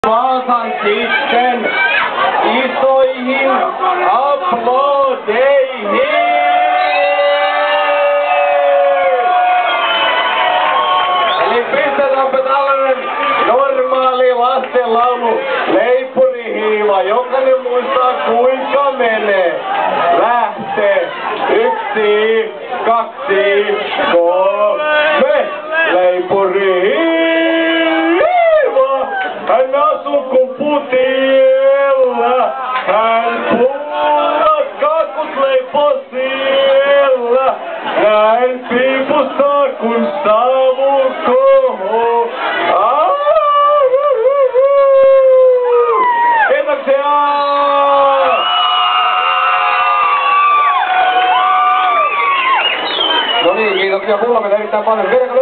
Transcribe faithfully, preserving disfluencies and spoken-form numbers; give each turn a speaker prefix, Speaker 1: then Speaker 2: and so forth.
Speaker 1: Vaasan sitten isoihin aplodeihin! Eli pistetäänpä tällainen normaali lastenlaulu leipurihiiva. Jokainen muistaa kuinka menee. Lähtee. Yksi, kaksi, kolme. Leipurihiiva. Hän asuu kun putiella. Hän pullat kakut leipoo siellä. Hän piipustaa kun savu koho. Kiitoksia! No niin, kiitoksia. Kuulemme erittäin paljon.